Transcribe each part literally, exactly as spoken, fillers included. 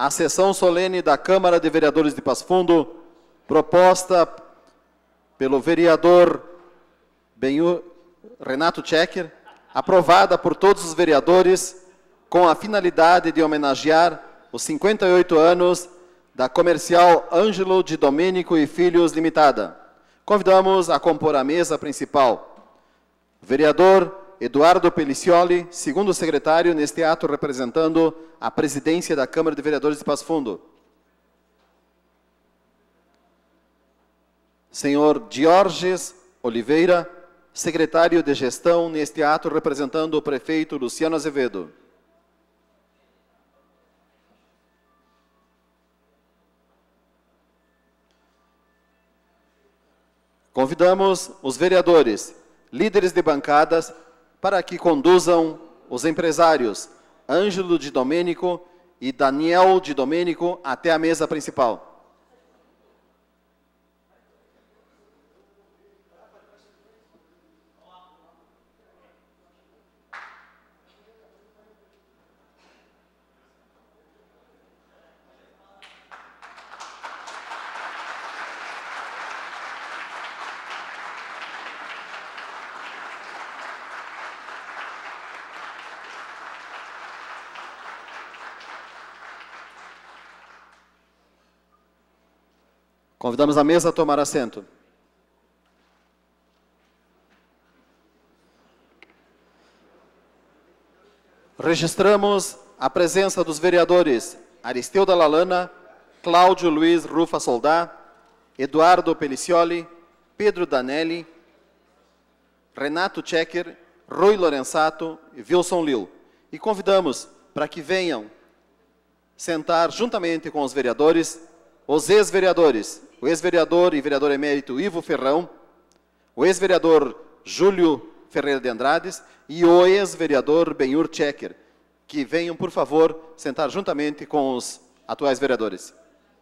a sessão solene da Câmara de Vereadores de Passo Fundo, proposta pelo vereador Benhur Renato Checker, aprovada por todos os vereadores, com a finalidade de homenagear os cinquenta e oito anos da Comercial Ângelo de Domênico e Filhos Limitada. Convidamos a compor a mesa principal. Vereador Eduardo Pelicioli, segundo secretário neste ato, representando a presidência da Câmara de Vereadores de Passo Fundo. Senhor Diorges Oliveira, secretário de gestão neste ato, representando o prefeito Luciano Azevedo. Convidamos os vereadores, líderes de bancadas, para que conduzam os empresários Ângelo de Domênico e Daniel de Domênico até a mesa principal. Convidamos a mesa a tomar assento. Registramos a presença dos vereadores Aristeu da Lalana, Cláudio Luiz Rufa Soldá, Eduardo Pelicioli, Pedro Danelli, Renato Checker, Rui Lorenzato e Wilson Lil. E convidamos para que venham sentar juntamente com os vereadores, os ex-vereadores, o ex-vereador e vereador emérito Ivo Ferrão, o ex-vereador Júlio Ferreira de Andrades e o ex-vereador Benhur Checker, que venham, por favor, sentar juntamente com os atuais vereadores.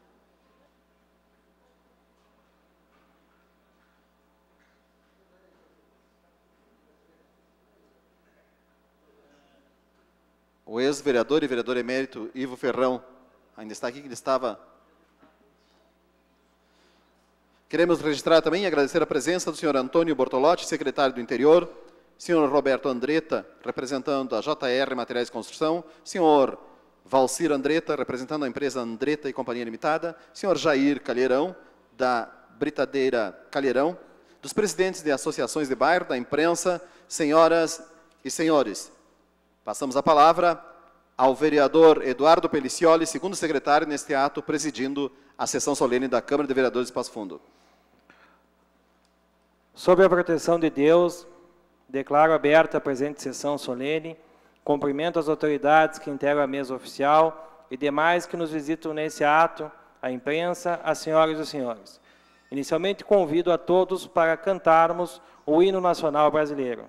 O ex-vereador e vereador emérito Ivo Ferrão ainda está aqui, que ele estava... Queremos registrar também e agradecer a presença do senhor Antônio Bortolotti, secretário do Interior, senhor Roberto Andretta, representando a J R Materiais de Construção, senhor Valcir Andretta, representando a empresa Andretta e Companhia Limitada, senhor Jair Calheirão, da Britadeira Calheirão, dos presidentes de associações de bairro, da imprensa, senhoras e senhores. Passamos a palavra ao vereador Eduardo Pelicioli, segundo secretário neste ato, presidindo a sessão solene da Câmara de Vereadores de Passo Fundo. Sob a proteção de Deus, declaro aberta a presente sessão solene, cumprimento as autoridades que integram a mesa oficial e demais que nos visitam nesse ato, a imprensa, as senhoras e os senhores. Inicialmente convido a todos para cantarmos o hino nacional brasileiro.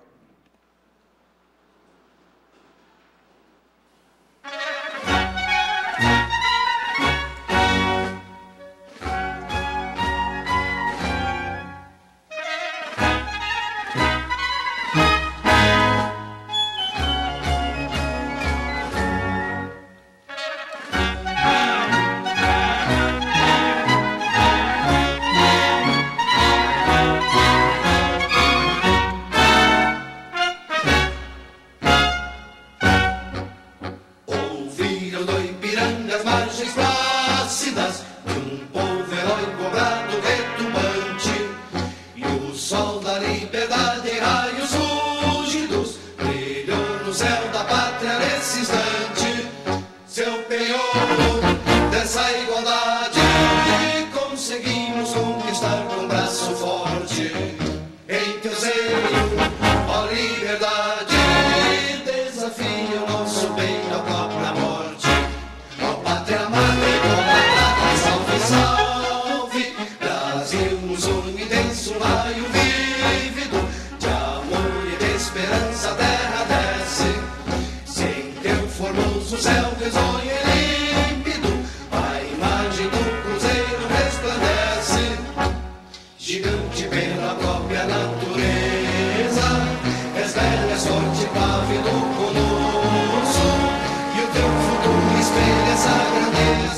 Espelha essa grandeza.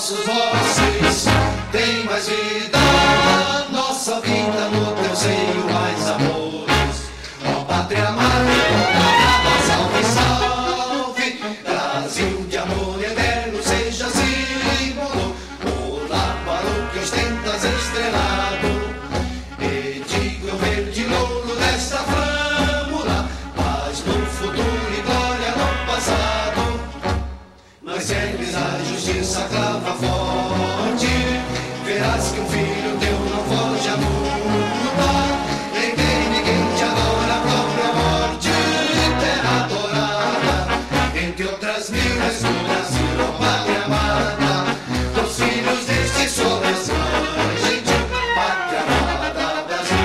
nossos vozes tem mais vida, nossa vida no teu seio mais amores. Ó pátria amada, salve, salve, Brasil de amor eterno, seja símbolo, o lar para o que ostentas estrelado. E digo eu verde louro desta flâmula, paz no futuro e glória no passado. Mas segues a justiça clava forte, verás que um filho teu não foge à luta. Nem tem ninguém te adora, a própria morte terra adorada. Entre outras minas do Brasil, ó pátria amada, dos filhos deste sobressante, pátria amada Brasil.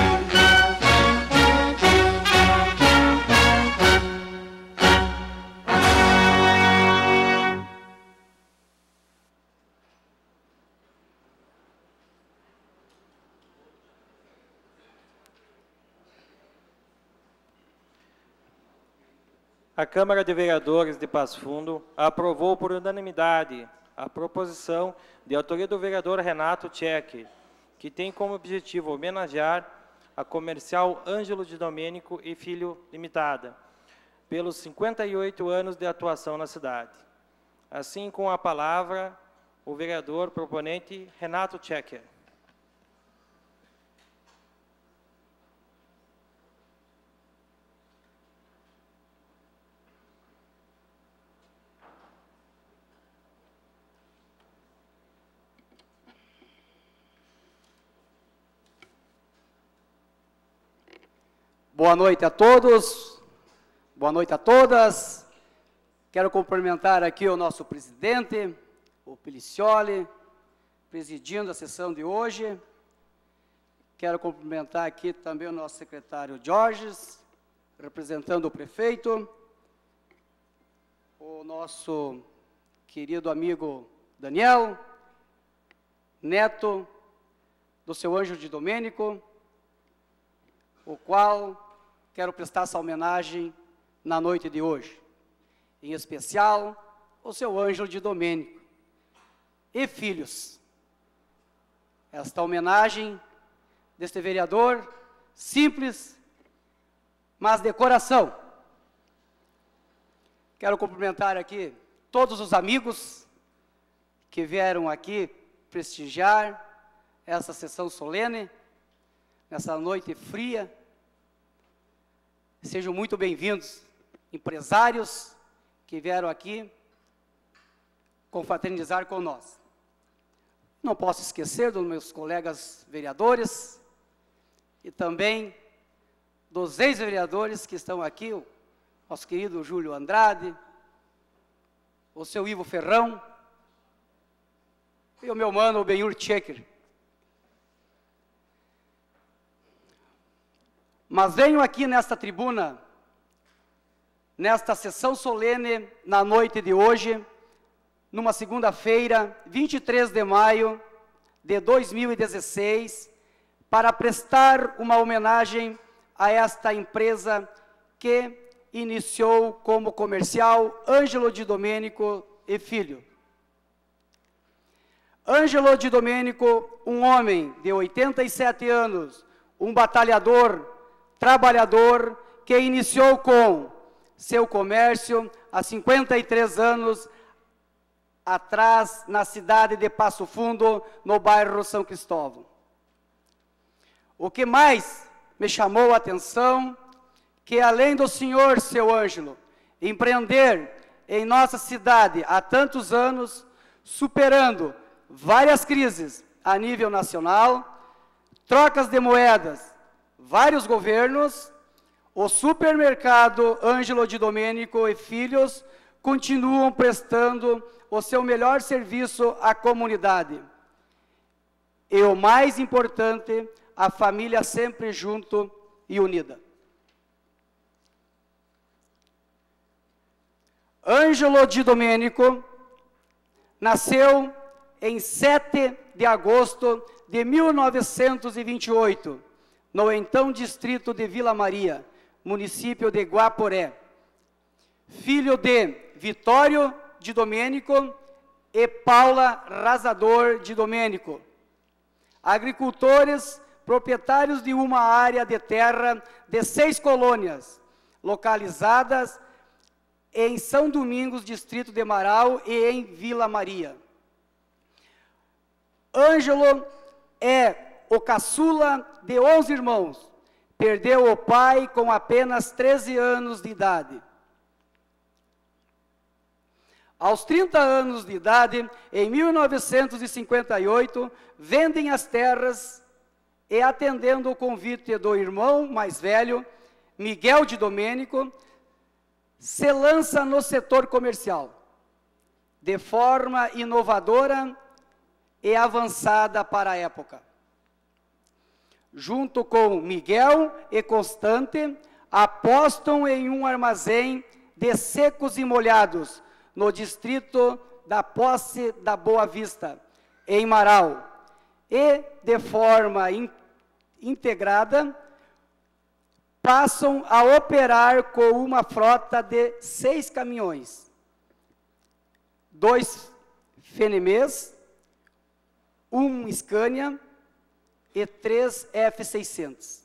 A Câmara de Vereadores de Passo Fundo aprovou por unanimidade a proposição de autoria do vereador Renato Tchecker, que tem como objetivo homenagear a comercial Ângelo de Domênico e Filho Limitada, pelos cinquenta e oito anos de atuação na cidade. Assim, com a palavra, o vereador proponente Renato Tchecker. Boa noite a todos, boa noite a todas. Quero cumprimentar aqui o nosso presidente, o Pelicioli, presidindo a sessão de hoje. Quero cumprimentar aqui também o nosso secretário Jorges, representando o prefeito, o nosso querido amigo Daniel, neto do seu Ângelo de Domênico, o qual quero prestar essa homenagem na noite de hoje. Em especial, o seu Ângelo de Domênico e filhos. Esta homenagem deste vereador, simples, mas de coração. Quero cumprimentar aqui todos os amigos que vieram aqui prestigiar essa sessão solene, nessa noite fria. Sejam muito bem-vindos, empresários que vieram aqui confraternizar com nós. Não posso esquecer dos meus colegas vereadores e também dos ex-vereadores que estão aqui, o nosso querido Júlio Andrade, o seu Ivo Ferrão e o meu mano, o Benhur Tchecker. Mas venho aqui nesta tribuna, nesta sessão solene, na noite de hoje, numa segunda-feira, vinte e três de maio de dois mil e dezesseis, para prestar uma homenagem a esta empresa que iniciou como comercial Ângelo de Domênico e Filho. Ângelo de Domênico, um homem de oitenta e sete anos, um batalhador, trabalhador, que iniciou com seu comércio há cinquenta e três anos atrás, na cidade de Passo Fundo, no bairro São Cristóvão. O que mais me chamou a atenção, que além do senhor, seu Ângelo, empreender em nossa cidade há tantos anos, superando várias crises a nível nacional, trocas de moedas, vários governos, o supermercado Ângelo de Domênico e Filhos continuam prestando o seu melhor serviço à comunidade. E o mais importante, a família sempre junto e unida. Ângelo de Domênico nasceu em sete de agosto de mil novecentos e vinte e oito, no então distrito de Vila Maria, município de Guaporé. Filho de Vitório de Domênico e Paula Razador de Domênico. Agricultores proprietários de uma área de terra de seis colônias, localizadas em São Domingos, distrito de Marau, e em Vila Maria. Ângelo é o caçula de onze irmãos. Perdeu o pai com apenas treze anos de idade. Aos trinta anos de idade, em mil novecentos e cinquenta e oito, vendem as terras e, atendendo o convite do irmão mais velho, Miguel de Domênico, se lança no setor comercial, de forma inovadora e avançada para a época. Junto com Miguel e Constante, apostam em um armazém de secos e molhados, no distrito da Posse da Boa Vista, em Marau, e, de forma in, integrada, passam a operar com uma frota de seis caminhões, dois Fenemês, um Scania e três F seiscentos.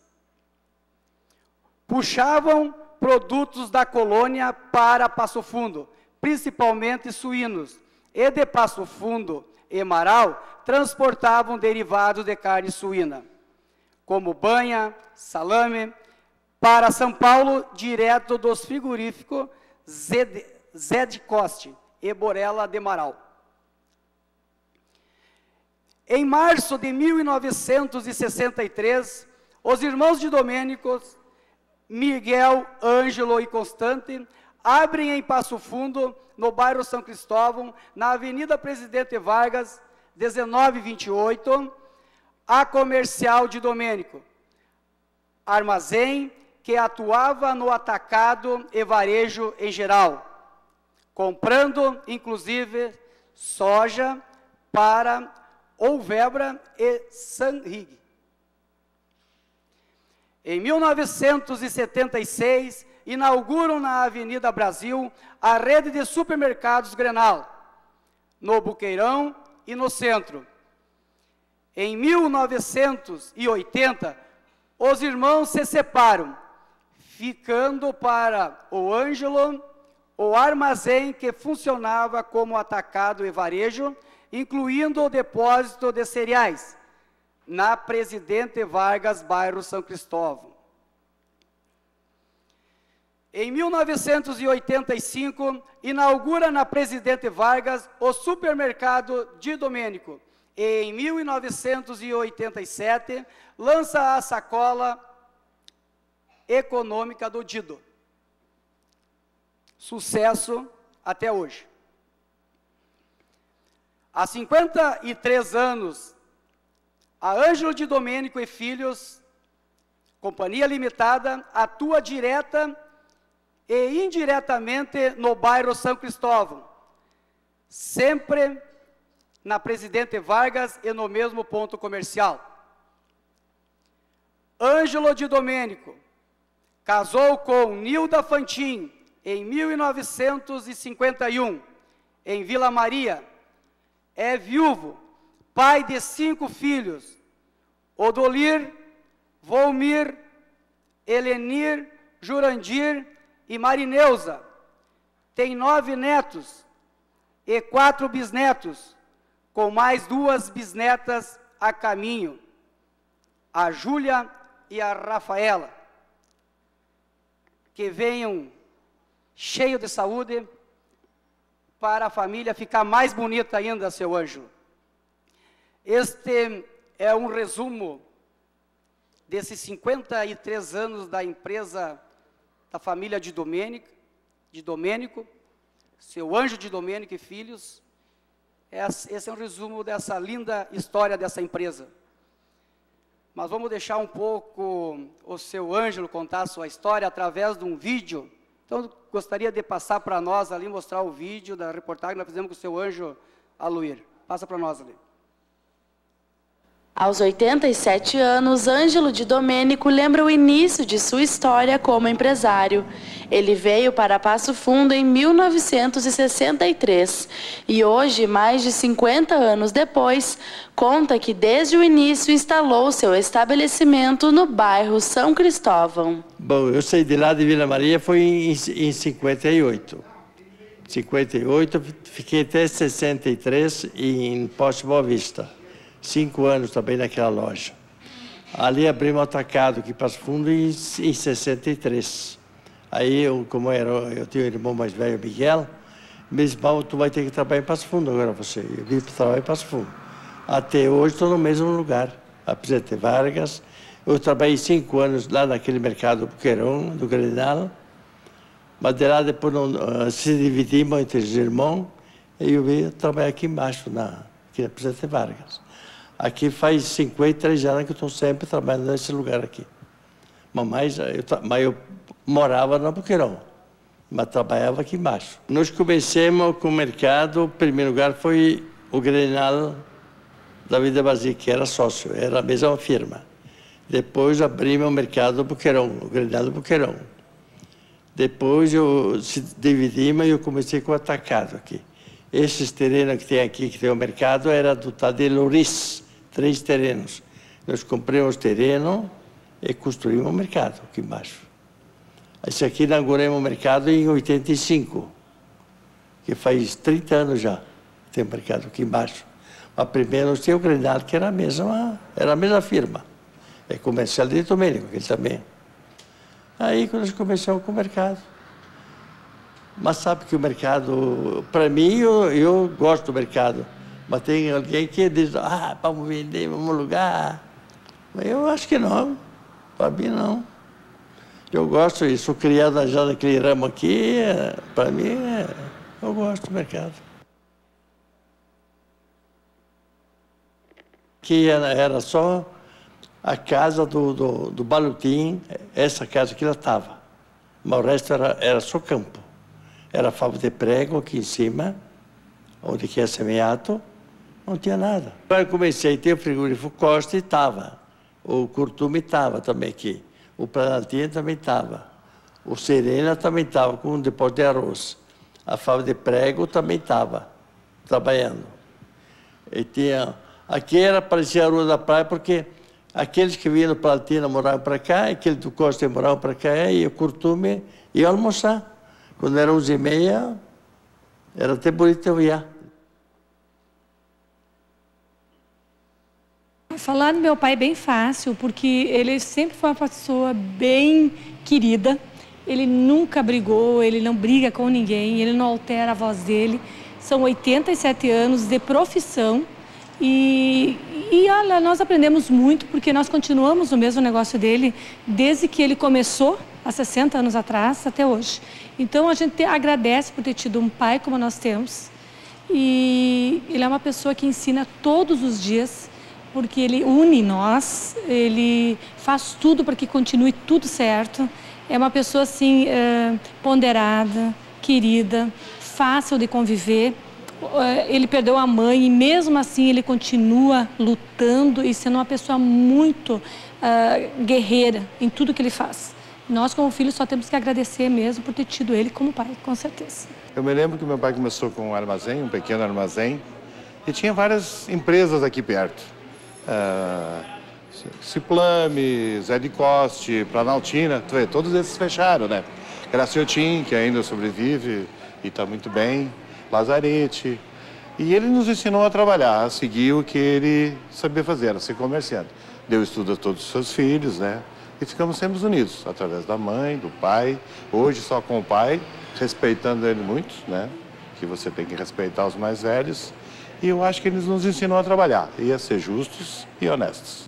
Puxavam produtos da colônia para Passo Fundo, principalmente suínos, e de Passo Fundo e Marau transportavam derivados de carne suína, como banha, salame, para São Paulo, direto dos frigoríficos Zé de Coste e Borella de Marau. Em março de mil novecentos e sessenta e três, os irmãos de Domênico, Miguel, Ângelo e Constante, abrem em Passo Fundo, no bairro São Cristóvão, na Avenida Presidente Vargas, dezenove vinte e oito, a Comercial de Domênico, armazém que atuava no atacado e varejo em geral, comprando, inclusive, soja para Olvebra e Sanrig. Em mil novecentos e setenta e seis, inauguram na Avenida Brasil a rede de supermercados Grenal, no Buqueirão e no centro. Em mil novecentos e oitenta, os irmãos se separam, ficando para o Ângelo o armazém que funcionava como atacado e varejo, incluindo o depósito de cereais, na Presidente Vargas, bairro São Cristóvão. Em mil novecentos e oitenta e cinco, inaugura na Presidente Vargas o supermercado de Domênico. E em mil novecentos e oitenta e sete, lança a sacola econômica do Dido. Sucesso até hoje. Há cinquenta e três anos, a Ângelo de Domênico e Filhos, Companhia Limitada, atua direta e indiretamente no bairro São Cristóvão, sempre na Presidente Vargas e no mesmo ponto comercial. Ângelo de Domênico casou com Nilda Fantin em mil novecentos e cinquenta e um, em Vila Maria. É viúvo, pai de cinco filhos: Odolir, Volmir, Helenir, Jurandir e Marineuza. Tem nove netos e quatro bisnetos, com mais duas bisnetas a caminho, a Júlia e a Rafaela. Que venham cheio de saúde, para a família ficar mais bonita ainda, seu Ângelo. Este é um resumo desses cinquenta e três anos da empresa da família de Domênico, de Domênico, seu Ângelo de Domênico e Filhos. Esse é um resumo dessa linda história dessa empresa. Mas vamos deixar um pouco o seu Ângelo contar a sua história através de um vídeo. Então, gostaria de passar para nós ali, mostrar o vídeo da reportagem que nós fizemos com o seu Ângelo Aluir. Passa para nós ali. Aos oitenta e sete anos, Ângelo Di Domenico lembra o início de sua história como empresário. Ele veio para Passo Fundo em mil novecentos e sessenta e três e hoje, mais de cinquenta anos depois, conta que desde o início instalou seu estabelecimento no bairro São Cristóvão. Bom, eu saí de lá de Vila Maria foi em, em cinquenta e oito. cinquenta e oito, fiquei até sessenta e três em Poste Boa Vista. Cinco anos também naquela loja. Ali abrimos um atacado aqui para Passo Fundo em, em sessenta e três. Aí, eu, como era, eu tinha um irmão mais velho, Miguel, me disse, Paulo, tu vai ter que trabalhar em Passo Fundo agora, você. Eu vim para trabalhar em Passo Fundo. Até hoje estou no mesmo lugar, a Presidente Vargas. Eu trabalhei cinco anos lá naquele mercado Boqueirão, do Grenal. Mas de lá depois não, uh, se dividimos entre os irmãos e eu vim trabalhar aqui embaixo, na, aqui na Presidente Vargas. Aqui faz cinquenta e três anos que eu estou sempre trabalhando nesse lugar aqui. Mas eu, mas eu morava no Boqueirão, mas trabalhava aqui embaixo. Nós começamos com o mercado, o primeiro lugar foi o Grenal da Vida Vazia, que era sócio, era a mesma firma. Depois abrimos o mercado do Boqueirão, o Grenal do Boqueirão. Depois eu se dividimos e eu comecei com o atacado aqui. Esses terrenos que tem aqui, que tem o mercado, era do Tadeu Louris, três terrenos. Nós compramos terreno e construímos o mercado aqui embaixo. Esse aqui inauguramos o mercado em oitenta e cinco, que faz trinta anos já tem o mercado aqui embaixo. Mas primeiro nós tínhamos o Grenal, que era a mesma, era a mesma firma. É comercial de Domênico, ele também. Aí quando nós começamos com o mercado. Mas sabe que o mercado, para mim, eu, eu gosto do mercado. Mas tem alguém que diz, ah, vamos vender, vamos alugar. Mas eu acho que não, para mim não. Eu gosto, e sou criado já naquele ramo aqui, é, para mim, é, eu gosto do mercado. Que era, era só a casa do, do, do Balutim, essa casa que ela estava. Mas o resto era, era só campo. Era fábrica de prego aqui em cima, onde que é semeado, não tinha nada. Quando eu comecei a ter o frigorífico Costa, estava. O Curtume estava também aqui. O Planaltina também estava. O Serena também estava com um depósito de arroz. A fábrica de prego também estava trabalhando. E tinha... Aqui era, parecia a Rua da Praia, porque aqueles que vinham do Planaltina moravam para cá, aqueles do Costa moravam para cá, e o Curtume ia almoçar. Quando era onze e meia, era até bonito eu ir. Falar do meu pai é bem fácil, porque ele sempre foi uma pessoa bem querida. Ele nunca brigou, ele não briga com ninguém, ele não altera a voz dele. São oitenta e sete anos de profissão e, e olha, nós aprendemos muito, porque nós continuamos no mesmo negócio dele desde que ele começou, há sessenta anos atrás, até hoje. Então a gente agradece por ter tido um pai como nós temos. E ele é uma pessoa que ensina todos os dias, porque ele une nós, ele faz tudo para que continue tudo certo. É uma pessoa assim, é, ponderada, querida, fácil de conviver. Ele perdeu a mãe e mesmo assim ele continua lutando e sendo uma pessoa muito uh, guerreira em tudo que ele faz. Nós, como filhos, só temos que agradecer mesmo por ter tido ele como pai, com certeza. Eu me lembro que meu pai começou com um armazém, um pequeno armazém, e tinha várias empresas aqui perto. Uh, Ciplame, Zé de Coste, Planaltina, tu vê, todos esses fecharam, né? Graciotin, que ainda sobrevive e está muito bem, Lazarete. E ele nos ensinou a trabalhar, a seguir o que ele sabia fazer, era ser comerciante. Deu estudo a todos os seus filhos, né? E ficamos sempre unidos, através da mãe, do pai, hoje só com o pai, respeitando ele muito, né? Que você tem que respeitar os mais velhos. E eu acho que ele nos ensinou a trabalhar, e a ser justos e honestos.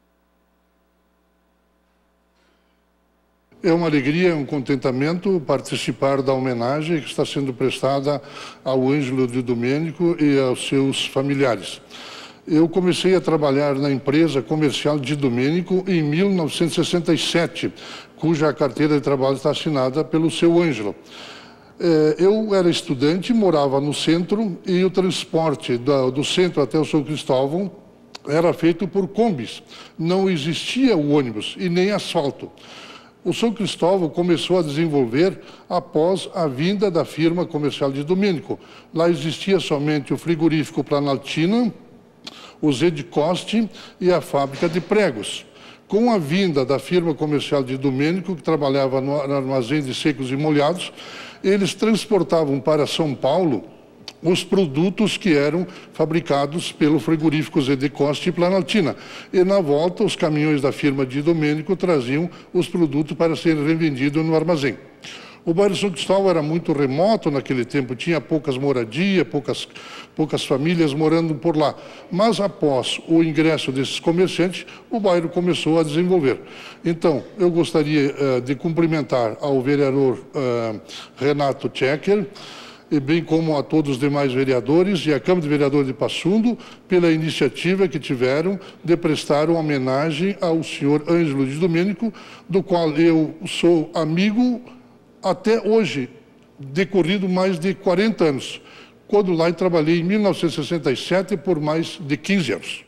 É uma alegria, um contentamento participar da homenagem que está sendo prestada ao Ângelo Di Domenico e aos seus familiares. Eu comecei a trabalhar na empresa comercial Di Domenico em mil novecentos e sessenta e sete, cuja carteira de trabalho está assinada pelo seu Ângelo. Eu era estudante, morava no centro e o transporte do, do centro até o São Cristóvão era feito por combis. Não existia o ônibus e nem asfalto. O São Cristóvão começou a desenvolver após a vinda da firma comercial de Domênico. Lá existia somente o frigorífico Planaltina, o Zé de Coste e a fábrica de pregos. Com a vinda da firma comercial de Domênico, que trabalhava no armazém de secos e molhados, eles transportavam para São Paulo os produtos que eram fabricados pelo frigorífico Zé de Coste e Planaltina. E na volta, os caminhões da firma de Domênico traziam os produtos para serem revendidos no armazém. O bairro São Cristóvão era muito remoto naquele tempo, tinha poucas moradias, poucas, poucas famílias morando por lá. Mas após o ingresso desses comerciantes, o bairro começou a desenvolver. Então, eu gostaria uh, de cumprimentar ao vereador uh, Renato Tchecker, e bem como a todos os demais vereadores e a Câmara de Vereadores de Passo Fundo, pela iniciativa que tiveram de prestar uma homenagem ao senhor Ângelo de Domênico, do qual eu sou amigo até hoje, decorrido mais de quarenta anos, quando lá eu trabalhei em mil novecentos e sessenta e sete por mais de quinze anos.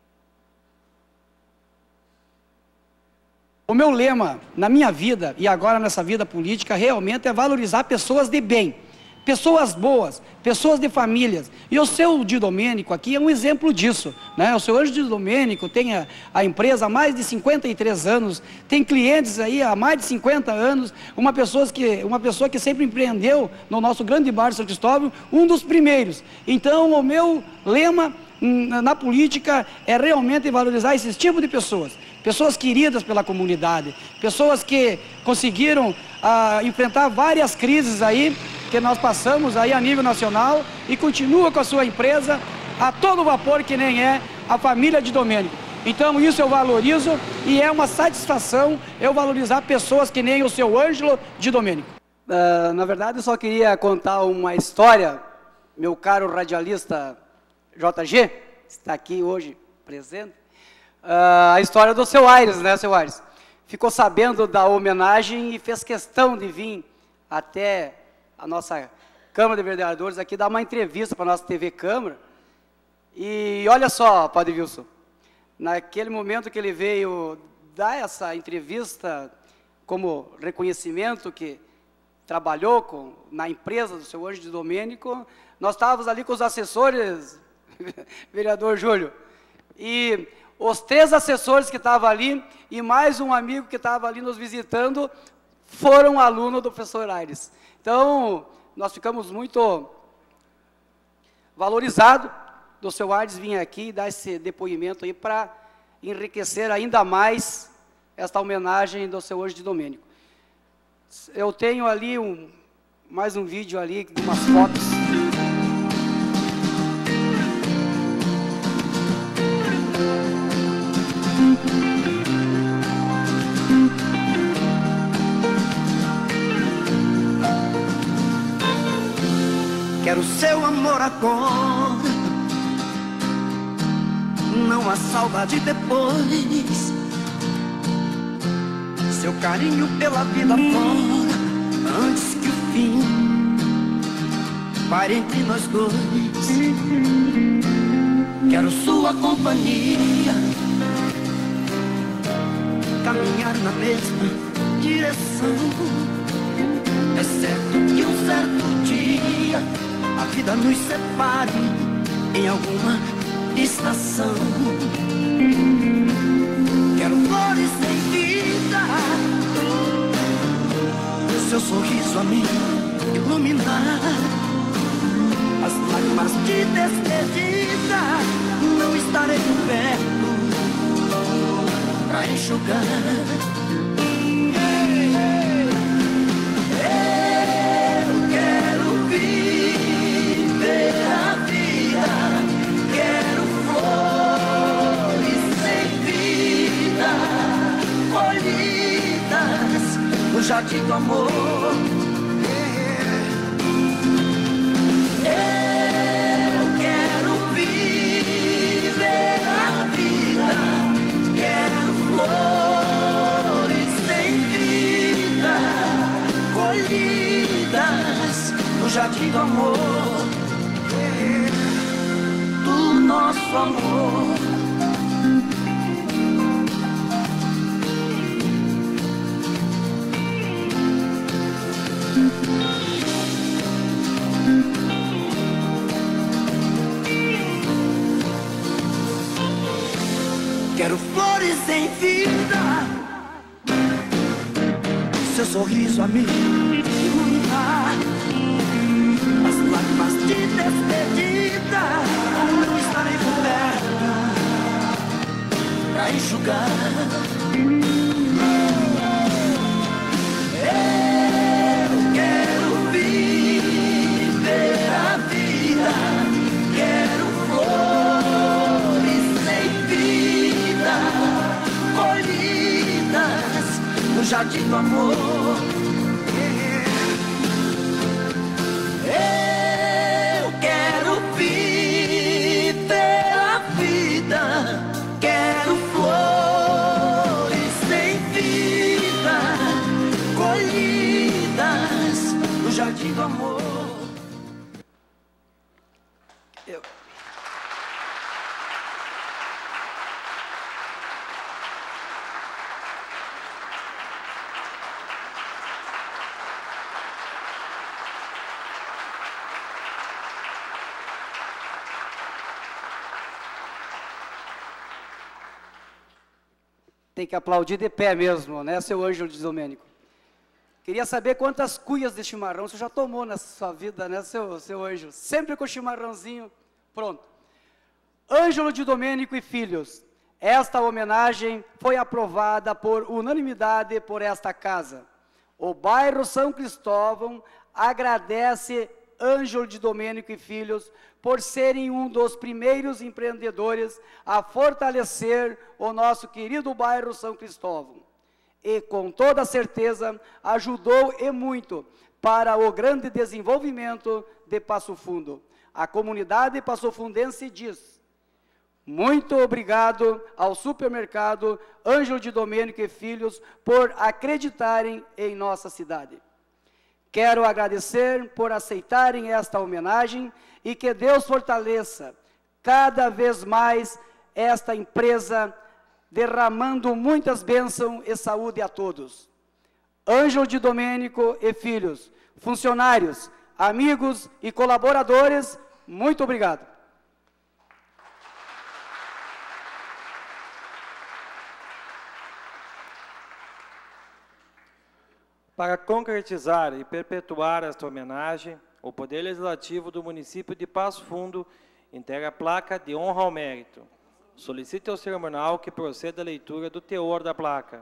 O meu lema na minha vida e agora nessa vida política realmente é valorizar pessoas de bem, pessoas boas, pessoas de famílias. E o seu de Domênico aqui é um exemplo disso, né? O seu Ângelo de Domênico tem a, a empresa há mais de cinquenta e três anos, tem clientes aí há mais de cinquenta anos, uma pessoa que, uma pessoa que sempre empreendeu no nosso grande bairro São Cristóvão, um dos primeiros. Então, o meu lema na política é realmente valorizar esse tipo de pessoas, pessoas queridas pela comunidade, pessoas que conseguiram ah, enfrentar várias crises aí, que nós passamos aí a nível nacional e continua com a sua empresa a todo vapor, que nem é a família de Domênico. Então isso eu valorizo e é uma satisfação eu valorizar pessoas que nem o seu Ângelo de Domênico. Uh, na verdade eu só queria contar uma história, meu caro radialista J G, está aqui hoje presente, uh, a história do seu Aires, né, seu Aires? Ficou sabendo da homenagem e fez questão de vir até a nossa Câmara de Vereadores aqui, dar uma entrevista para a nossa T V Câmara. E olha só, Padre Wilson, naquele momento que ele veio dar essa entrevista como reconhecimento que trabalhou com, na empresa do seu Ângelo de Domênico, nós estávamos ali com os assessores, vereador Júlio, e os três assessores que estavam ali, e mais um amigo que estava ali nos visitando, foram alunos do professor Aires. Então, nós ficamos muito valorizados do seu Aires vir aqui e dar esse depoimento aí para enriquecer ainda mais esta homenagem do seu Ângelo de Domênico. Eu tenho ali um, mais um vídeo ali, de umas fotos. Quero seu amor agora, não há saudade depois. Seu carinho pela vida fora, antes que o fim pare entre nós dois. Quero sua companhia, caminhar na mesma direção. É certo que um certo dia a vida nos separe em alguma estação. Quero flores sem vida, seu sorriso a me iluminar. As lágrimas de despedida não estarei perto pra enxugar. No jardim do amor, eu quero viver a vida, quero flores sem vida, colhidas no jardim do amor, do nosso amor. quero flores em vida, seu sorriso a me iluminar, as lágrimas de despedida, não estarei por perto pra enxugar. Eu quero viver a vida, quero flores sem vida, colhidas no jardim do amor. Eu quero viver a vida, quero flores sem vida, colhidas no jardim do amor. Eu... Tem que aplaudir de pé mesmo, né, seu Ângelo de Domênico? Queria saber quantas cuias de chimarrão você já tomou na sua vida, né, seu, seu Ângelo? Sempre com chimarrãozinho pronto. Ângelo de Domênico e Filhos, esta homenagem foi aprovada por unanimidade por esta casa. O bairro São Cristóvão agradece Ângelo de Domênico e Filhos por serem um dos primeiros empreendedores a fortalecer o nosso querido bairro São Cristóvão. E, com toda certeza, ajudou e muito para o grande desenvolvimento de Passo Fundo. A comunidade passofundense diz: muito obrigado ao supermercado Ângelo de Domênico e Filhos por acreditarem em nossa cidade. Quero agradecer por aceitarem esta homenagem e que Deus fortaleça cada vez mais esta empresa, derramando muitas bênçãos e saúde a todos. Ângelo de Domênico e Filhos, funcionários, amigos e colaboradores, muito obrigado. Para concretizar e perpetuar esta homenagem, o Poder Legislativo do município de Passo Fundo integra a placa de honra ao mérito. Solicito ao cerimonial que proceda a leitura do teor da placa.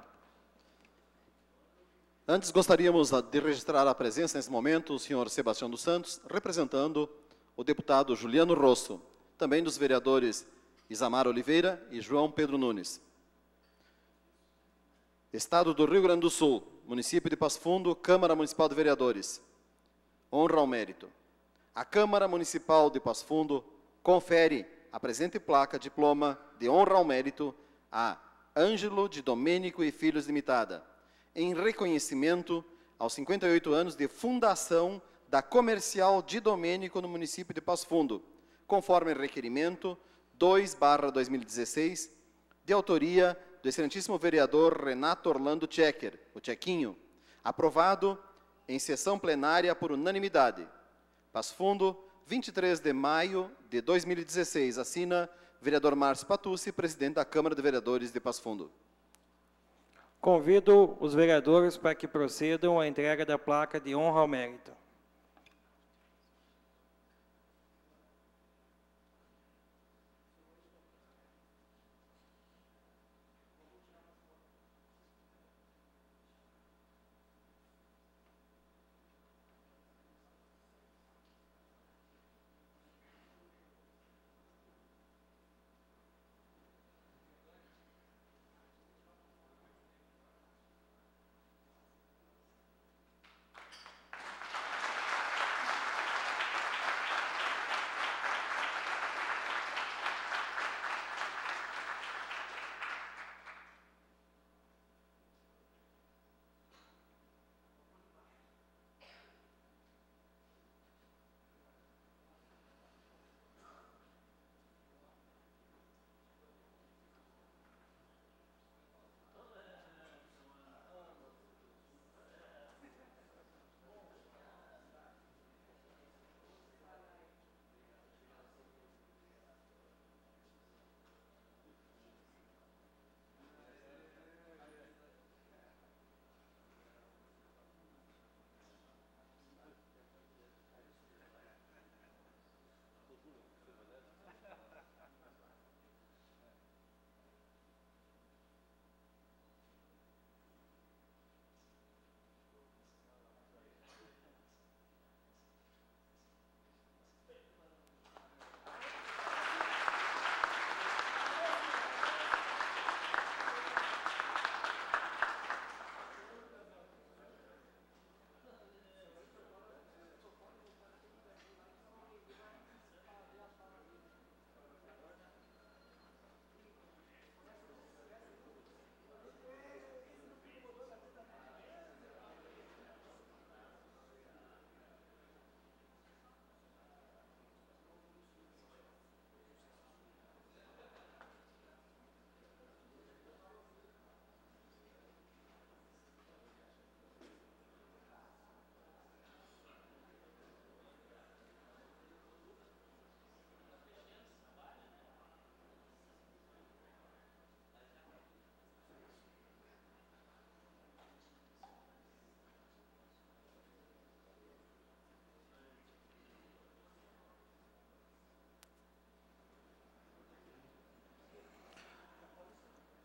Antes, gostaríamos de registrar a presença nesse momento do senhor Sebastião dos Santos, representando o deputado Juliano Rosso, também dos vereadores Isamar Oliveira e João Pedro Nunes. Estado do Rio Grande do Sul, município de Passo Fundo, Câmara Municipal de Vereadores. Honra ao mérito. A Câmara Municipal de Passo Fundo confere a presente placa diploma de honra ao mérito a Ângelo de Domênico e Filhos Limitada, em reconhecimento aos cinquenta e oito anos de fundação da Comercial de Domênico no município de Passo Fundo, conforme requerimento dois barra dois mil e dezesseis, de autoria do excelentíssimo vereador Renato Orlando Checker, o Chequinho, aprovado em sessão plenária por unanimidade. Passo Fundo, vinte e três de maio de dois mil e dezesseis, assina vereador Márcio Patucci, presidente da Câmara de Vereadores de Passo Fundo. Convido os vereadores para que procedam à entrega da placa de honra ao mérito.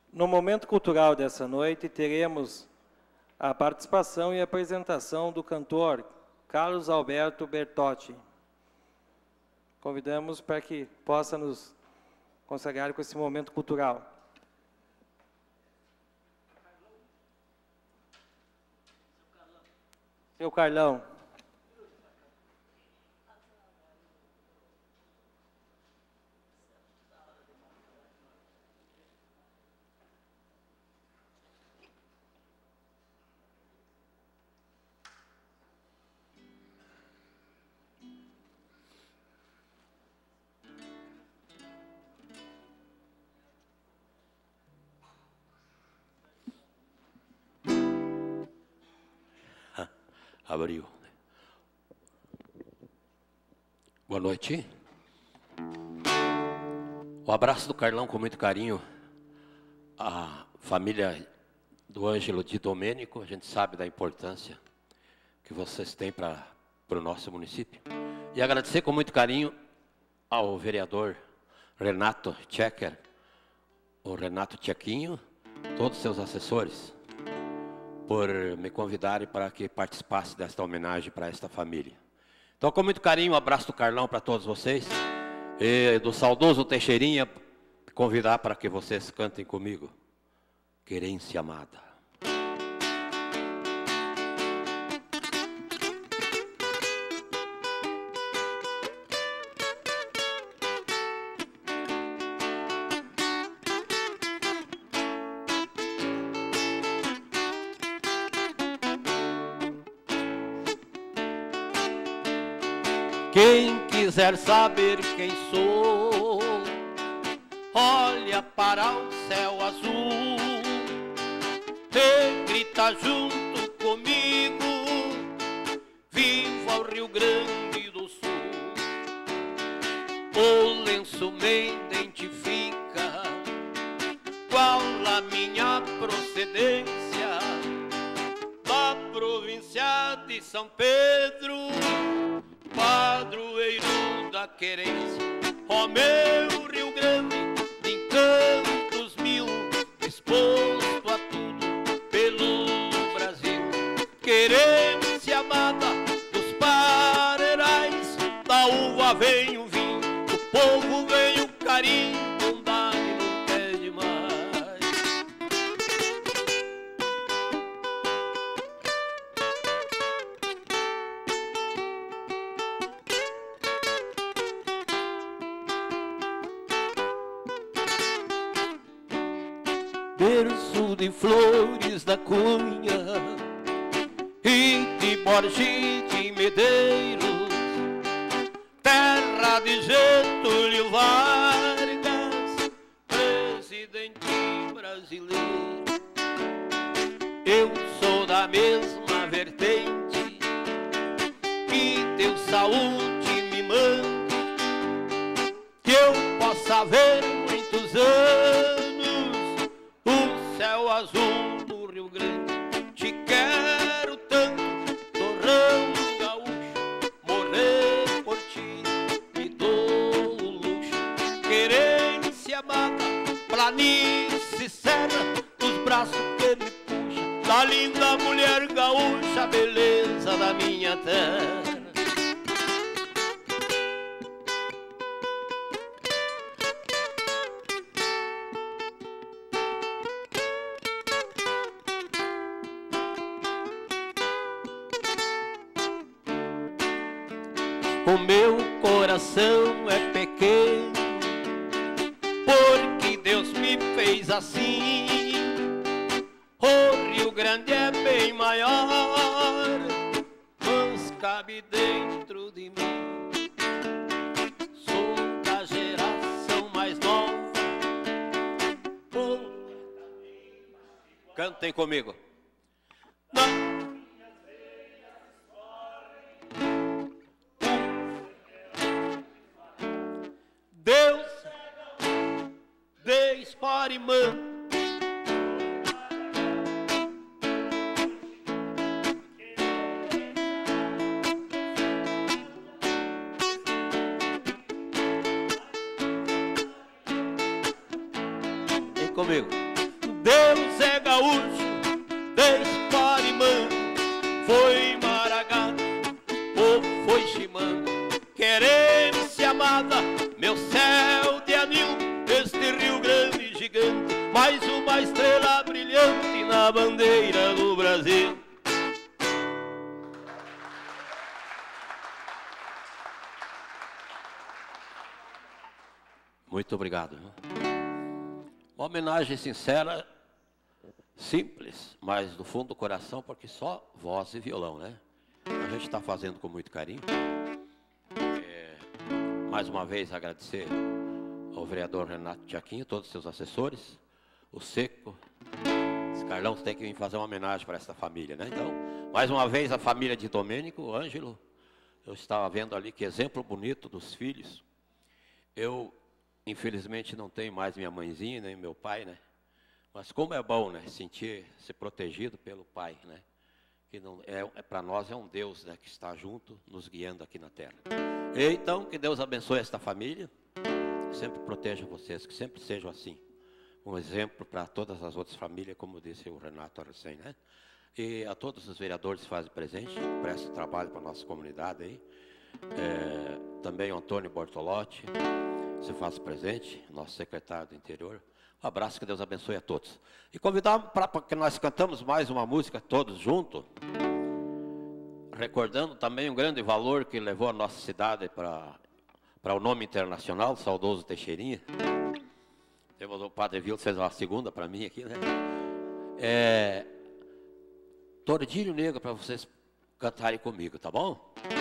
No momento cultural dessa noite, teremos a participação e apresentação do cantor Carlos Alberto Bertotti. Convidamos para que possa nos consagrar com esse momento cultural. Seu Carlão. Abriu. Boa noite. O abraço do Carlão com muito carinho. A família do Ângelo Di Domenico, a gente sabe da importância que vocês têm para o nosso município. E agradecer com muito carinho ao vereador Renato Checker, o Renato Chequinho, todos os seus assessores, por me convidarem para que participasse desta homenagem para esta família. Então, com muito carinho, um abraço do Carlão para todos vocês, e do saudoso Teixeirinha, convidar para que vocês cantem comigo, Querência Amada. Quem quiser saber quem sou, olha para o céu azul e grita junto comigo, viva o Rio Grande do Sul. O lenço me identifica, qual a minha procedência, da província de São Pedro, padroeiro da querência. Ó meu Rio Grande, de encantos mil, exposto a tudo pelo Brasil. Querência amada dos pareirais, da uva vem o vinho, do povo vem o carinho, bondade não é demais. Berço de Flores da Cunha e de Borges de Medeiros, terra de Getúlio Vargas, presidente brasileiro. Eu sou da mesma vertente, que Deus saúde me mande, que eu possa ver muitos anos o céu azul do Rio Grande. Te quero tanto, torrão gaúcho, morrer por ti, me dou o luxo. Querência amada, planície, serra, os braços que me puxam, da linda mulher gaúcha, beleza da minha terra. O meu coração é pequeno, porque Deus me fez assim. O Rio Grande é bem maior, mas cabe dentro de mim. Sou da geração mais nova. Cantem comigo. Não. Deus dispare, mano. Vem comigo. Deus é gaúcho, desde Parimã, foi Maragá ou foi Chimã. Querência amada, meu céu de anil, este Rio Grande gigante, mais uma estrela brilhante na bandeira do Brasil. Muito obrigado. Uma homenagem sincera, simples, mas do fundo do coração, porque só voz e violão, né? A gente está fazendo com muito carinho. É, mais uma vez agradecer ao vereador Renato Tiaquinho, todos os seus assessores, o Seco. Esse Carlão tem que vir fazer uma homenagem para essa família, né? Então, mais uma vez a família de Domênico, o Ângelo. Eu estava vendo ali que exemplo bonito dos filhos. Eu, infelizmente, não tenho mais minha mãezinha, nem meu pai, né? Mas como é bom, né? Sentir, ser protegido pelo pai, né? Que não, é, é, para nós é um Deus, né, que está junto, nos guiando aqui na terra. E, então, que Deus abençoe esta família, que sempre proteja vocês, que sempre sejam assim. Um exemplo para todas as outras famílias, como disse o Renato recém, né? E a todos os vereadores que fazem presente, prestam trabalho para a nossa comunidade aí. É, também o Antônio Bortolotti, se faz presente, nosso secretário do interior. Um abraço, que Deus abençoe a todos. E convidar para que nós cantamos mais uma música todos juntos, recordando também um grande valor que levou a nossa cidade para para o nome internacional, o saudoso Teixeirinha. Temos o Padre Vilto, fez uma segunda para mim aqui, né? É, Tordilho Negro, para vocês cantarem comigo, tá bom?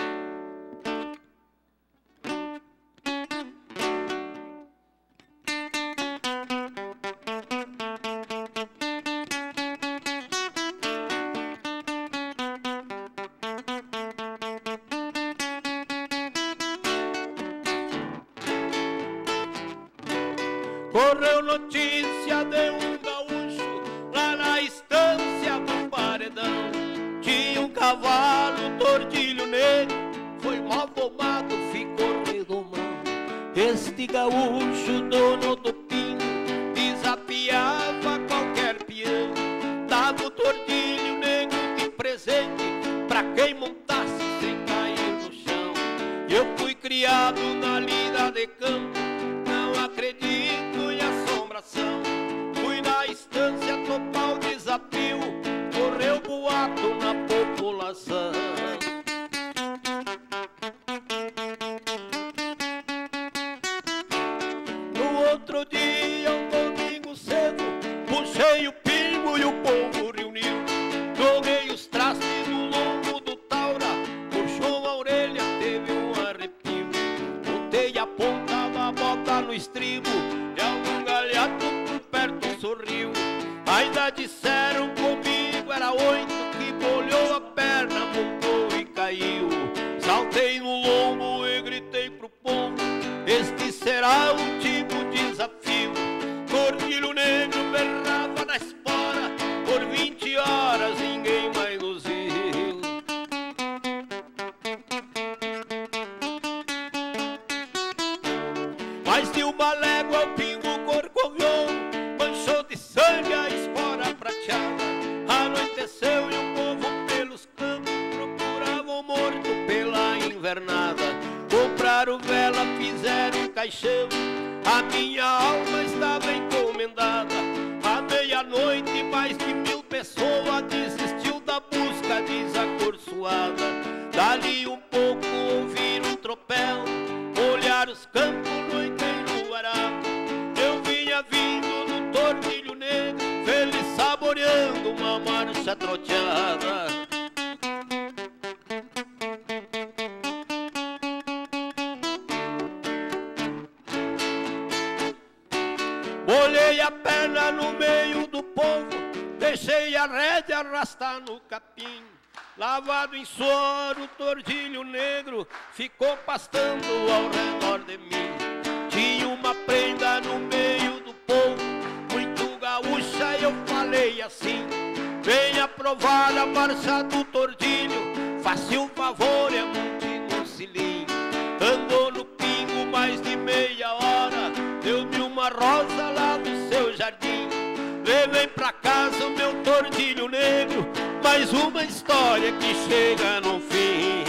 Correu notícia de um gaúcho lá na estância do Paredão. Tinha um cavalo, tordilho negro, foi mal domado, ficou redomão. Este gaúcho, dono do pinho, desafiava qualquer peão. Dava o tordilho negro de presente pra quem montasse sem cair no chão. Eu fui criado na lida de campo, não acredito em assombração. Fui na estância topar o desafio, correu boato na população. No outro dia, um domingo cedo, puxei o pingo e o povo reuniu. Joguei os trastes no lombo do taura, puxou a orelha, teve um arrepio. Botei a ponta da bota no estribo, e algum galhato por perto sorriu. Ainda disseram comigo, era oito, que bolhou a perna, montou e caiu. Saltei no lombo e gritei pro povo, este será o último desafio. Tordilho negro berrava na espora, por vinte horas ninguém mais nos viu. Mais de uma légua o pingo corcoviou, manchou de sangue a espora prateada. Anoiteceu e o povo pelos campos procurava o morto pela invernada. Compraram vela, fizeram um caixão, a minha alma estava encomendada. À meia-noite mais de mil pessoas desistiu da busca desacorçoada. Dali um pouco ouviram um tropel, olhar os campos, noite enluarada. Eu vinha vindo no tordilho negro, feliz saboreando uma marcha troteada. Molhei a perna no meio do povo, deixei a rédea arrastar no capim. Lavado em suor, o tordilho negro ficou pastando ao redor de mim. Tinha uma prenda no meio do povo, muito gaúcha, eu falei assim: venha provar a marcha do tordilho, faça um favor e monte no cilim. Andou no pingo mais de meia hora, deu-me uma rosa lá do seu jardim. Vê, vem pra casa o meu tordilho negro, mais uma história que chega no fim.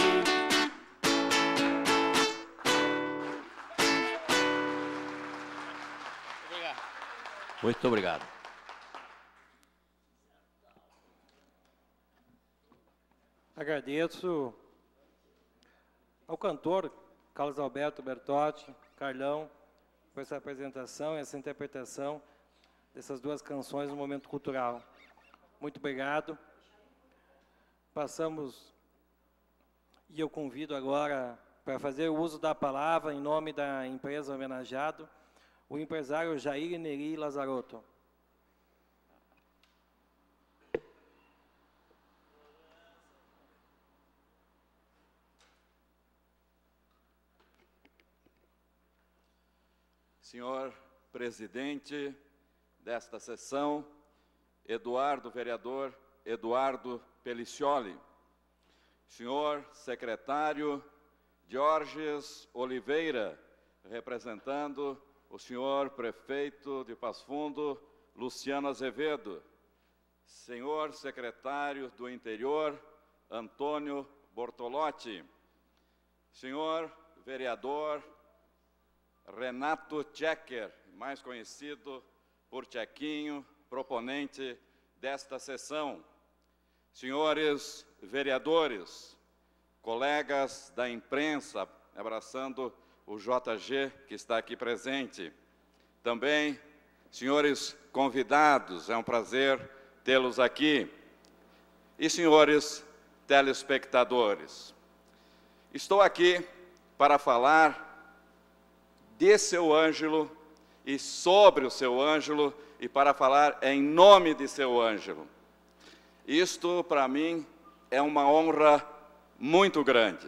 Muito obrigado. Agradeço ao cantor Carlos Alberto Bertotti, Carlão, por essa apresentação e essa interpretação dessas duas canções no momento cultural. Muito obrigado. Passamos, e eu convido agora para fazer o uso da palavra em nome da empresa homenageado, o empresário Jair Neri Lazarotto. Senhor presidente desta sessão, Eduardo, vereador Eduardo Pelicioli, senhor secretário Diorges Oliveira, representando o senhor prefeito de Passo Fundo, Luciano Azevedo, senhor secretário do Interior, Antônio Bortolotti, senhor vereador Renato Tchecker, mais conhecido por Tchequinho, proponente desta sessão, senhores vereadores, colegas da imprensa, abraçando o J G que está aqui presente, também senhores convidados, é um prazer tê-los aqui, e senhores telespectadores. Estou aqui para falar de seu Ângelo e sobre o seu Ângelo e para falar em nome de seu Ângelo. Isto, para mim, é uma honra muito grande.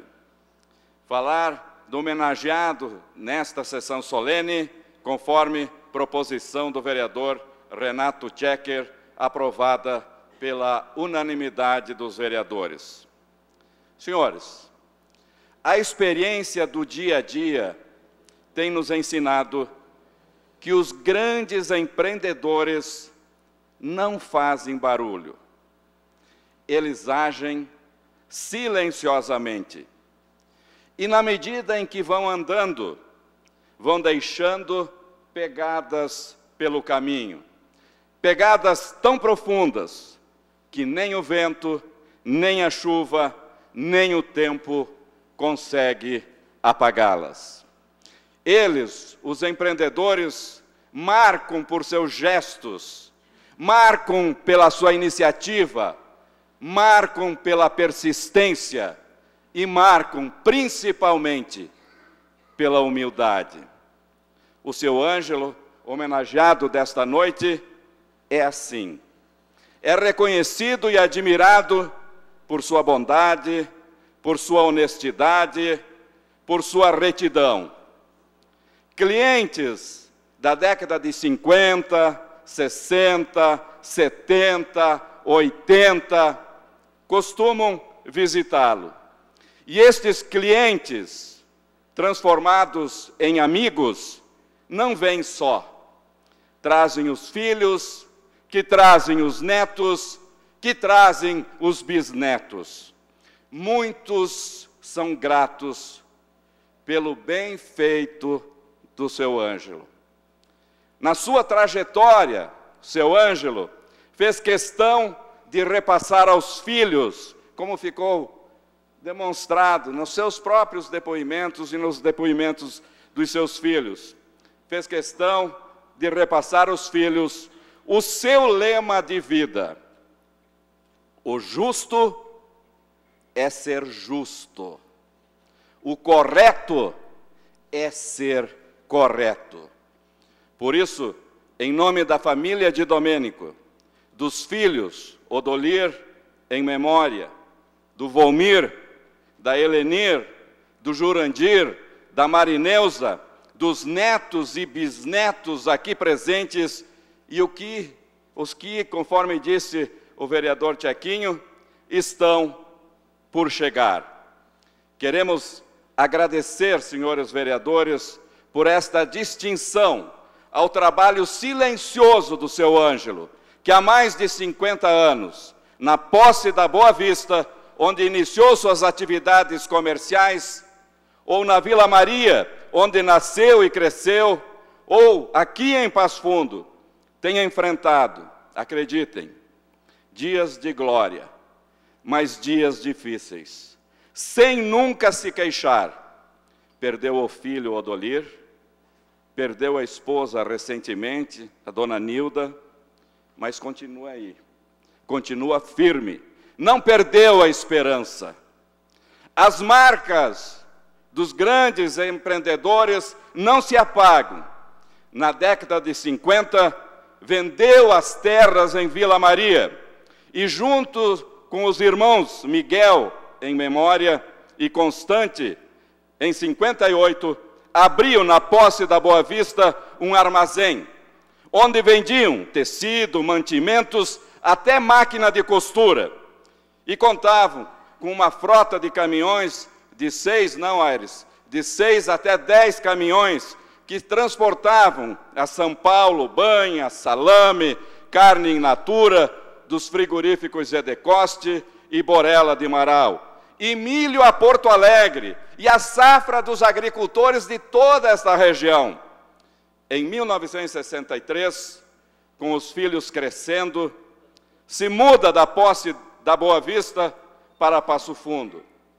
Falar do homenageado nesta sessão solene, conforme proposição do vereador Renato Tchecker, aprovada pela unanimidade dos vereadores. Senhores, a experiência do dia a dia tem nos ensinado que os grandes empreendedores não fazem barulho. Eles agem silenciosamente. E na medida em que vão andando, vão deixando pegadas pelo caminho. Pegadas tão profundas que nem o vento, nem a chuva, nem o tempo consegue apagá-las. Eles, os empreendedores, marcam por seus gestos, marcam pela sua iniciativa, marcam pela persistência e marcam principalmente pela humildade. O seu Ângelo, homenageado desta noite, é assim. É reconhecido e admirado por sua bondade, por sua honestidade, por sua retidão. Clientes da década de cinquenta, sessenta, setenta, oitenta, costumam visitá-lo. E estes clientes, transformados em amigos, não vêm só. Trazem os filhos, que trazem os netos, que trazem os bisnetos. Muitos são gratos pelo bem feito do seu Ângelo. Na sua trajetória, seu Ângelo fez questão de repassar aos filhos, como ficou demonstrado nos seus próprios depoimentos e nos depoimentos dos seus filhos. Fez questão de repassar aos filhos o seu lema de vida. O justo é ser justo. O correto é ser correto. Por isso, em nome da família de Domênico, dos filhos Odolir, em memória, do Volmir, da Helenir, do Jurandir, da Marineusa, dos netos e bisnetos aqui presentes, e o que, os que, conforme disse o vereador Tchequinho, estão por chegar. Queremos agradecer, senhores vereadores, por esta distinção ao trabalho silencioso do seu Ângelo, que há mais de cinquenta anos, na posse da Boa Vista, onde iniciou suas atividades comerciais, ou na Vila Maria, onde nasceu e cresceu, ou aqui em Passo Fundo, tenha enfrentado, acreditem, dias de glória, mas dias difíceis, sem nunca se queixar. Perdeu o filho Odolir, perdeu a esposa recentemente, a dona Nilda, mas continua aí, continua firme, não perdeu a esperança. As marcas dos grandes empreendedores não se apagam. Na década de cinquenta, vendeu as terras em Vila Maria e, junto com os irmãos Miguel, em memória, e Constante, em cinquenta e oito, abriu na posse da Boa Vista um armazém, onde vendiam tecido, mantimentos, até máquina de costura, e contavam com uma frota de caminhões de seis, não, Aires, de seis até dez caminhões que transportavam a São Paulo banha, salame, carne in natura dos frigoríficos Zedecoste e Borella de Marau, e milho a Porto Alegre, e a safra dos agricultores de toda esta região. Em mil novecentos e sessenta e três, com os filhos crescendo, se muda da posse da Boa Vista para Passo Fundo.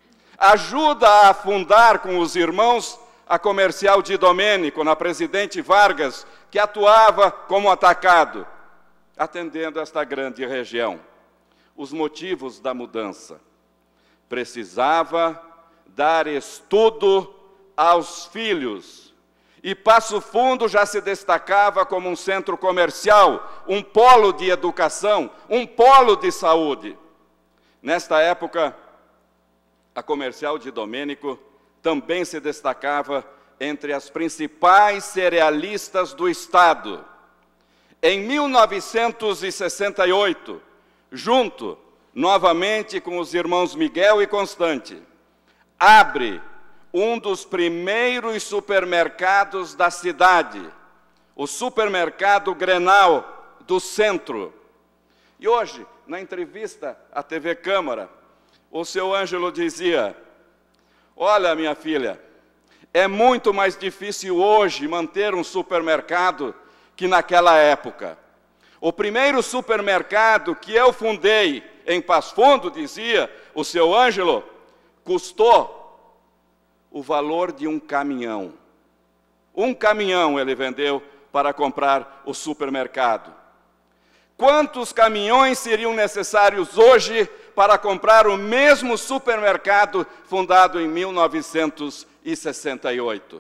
Ajuda a fundar com os irmãos a Comercial de Domênico, na Presidente Vargas, que atuava como atacado, atendendo esta grande região. Os motivos da mudança. Precisava dar estudo aos filhos. E Passo Fundo já se destacava como um centro comercial, um polo de educação, um polo de saúde. Nesta época, a Comercial de Domênico também se destacava entre as principais cerealistas do Estado. Em mil novecentos e sessenta e oito, junto novamente com os irmãos Miguel e Constante, abre um dos primeiros supermercados da cidade, o supermercado Grenal do Centro. E hoje, na entrevista à T V Câmara, o seu Ângelo dizia: olha, minha filha, é muito mais difícil hoje manter um supermercado que naquela época. O primeiro supermercado que eu fundei em Passo Fundo, dizia o seu Ângelo, custou o valor de um caminhão. Um caminhão ele vendeu para comprar o supermercado. Quantos caminhões seriam necessários hoje para comprar o mesmo supermercado fundado em mil novecentos e sessenta e oito?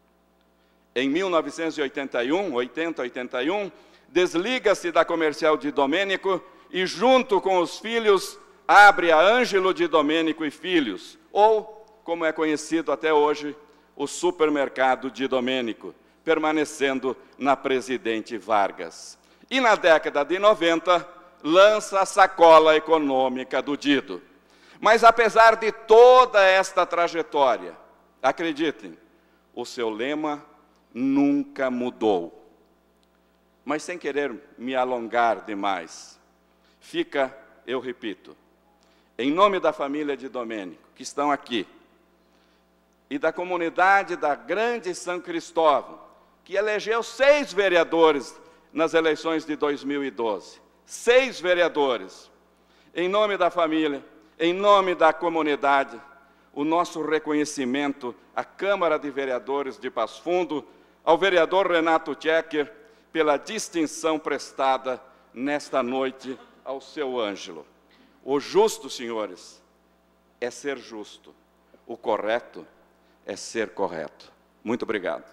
Em mil novecentos e oitenta e um, oitenta, oitenta e um, desliga-se da Comercial de Domênico e, junto com os filhos, abre a Ângelo de Domênico e Filhos, ou, como é conhecido até hoje, o Supermercado de Domênico, permanecendo na Presidente Vargas. E na década de noventa, lança a Sacola Econômica do Dido. Mas apesar de toda esta trajetória, acreditem, o seu lema nunca mudou. Mas sem querer me alongar demais, fica, eu repito, em nome da família de Domênico, que estão aqui, e da comunidade da Grande São Cristóvão, que elegeu seis vereadores nas eleições de dois mil e doze. Seis vereadores. Em nome da família, em nome da comunidade, o nosso reconhecimento à Câmara de Vereadores de Passo Fundo, ao vereador Renato Tchecker, pela distinção prestada nesta noite ao seu Ângelo. O justo, senhores, é ser justo. O correto é ser correto. Muito obrigado.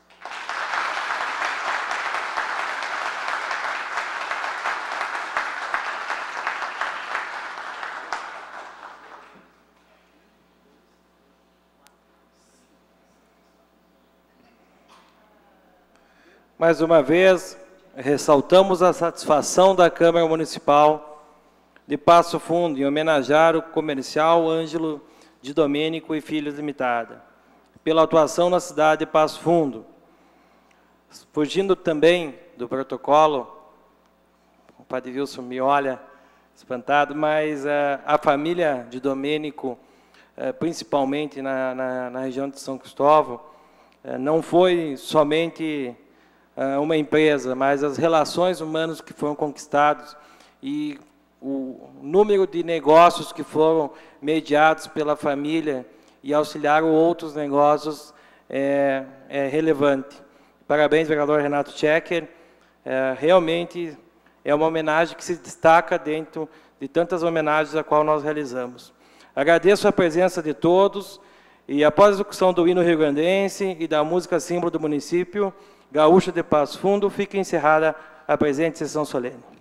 Mais uma vez, ressaltamos a satisfação da Câmara Municipal de Passo Fundo em homenagear o comercial Ângelo de Domênico e Filhos Limitada, pela atuação na cidade de Passo Fundo. Fugindo também do protocolo, Padre Wilson me olha espantado, mas uh, a família de Domênico, uh, principalmente na, na, na região de São Cristóvão, uh, não foi somente uh, uma empresa, mas as relações humanas que foram conquistadas e o número de negócios que foram mediados pela família e auxiliaram outros negócios é, é relevante. Parabéns, vereador Renato Checker. É, realmente é uma homenagem que se destaca dentro de tantas homenagens a qual nós realizamos. Agradeço a presença de todos e, após a execução do hino rio-grandense e da música símbolo do município, Gaúcha de Passo Fundo, fica encerrada a presente sessão solene.